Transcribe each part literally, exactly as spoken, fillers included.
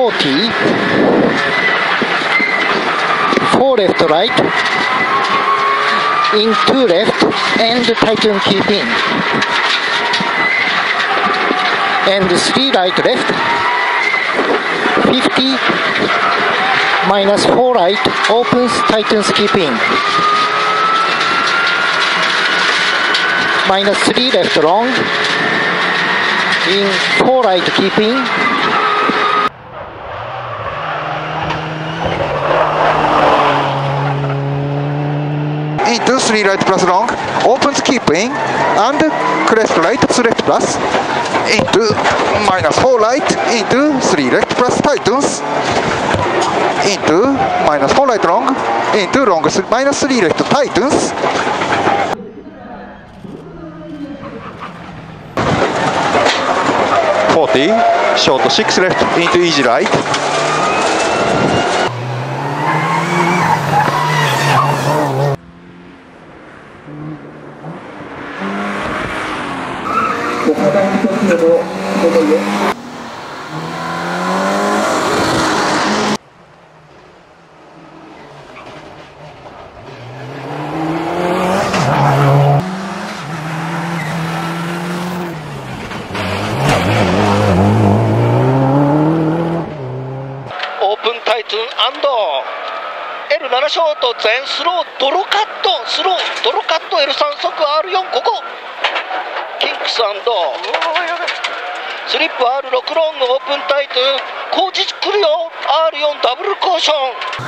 forty, four left right, in two left, and tighten keeping, and three right left, fifty, minus four right, opens, tightens keeping, minus three left long, in four right keeping, into three right plus long, opens keeping, and crest right to left plus, into minus four right, into three left plus tightens, into minus four right long, into long minus three left tightens, forty, short six left, into easy right, エルなな ショート全スロードロカットスロードロカット エルさん 速 アールよん ここキンクス&スリップ アールろく ロングオープンタイト工事来るよ アールよん ダブルコーション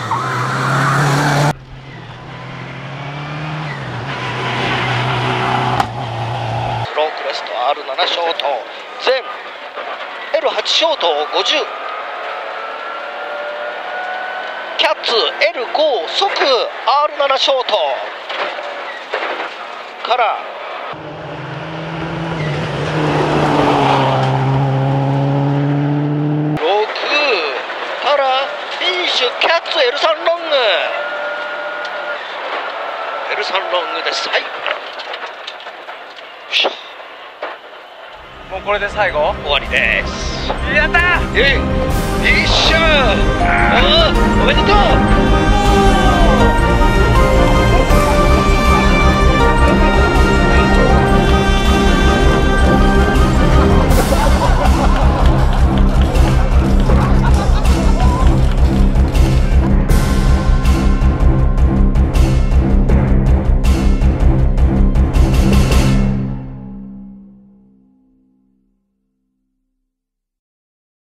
スロークレスト アールなな ショート全 エルはち ショートごじゅうキャッツ エルご 速 アールなな ショートからろくからフィニッシュキャッツ エルさん ロング エルさん ロングです。はいもうこれで最後終わりです。 やったーえい一緒おめでとう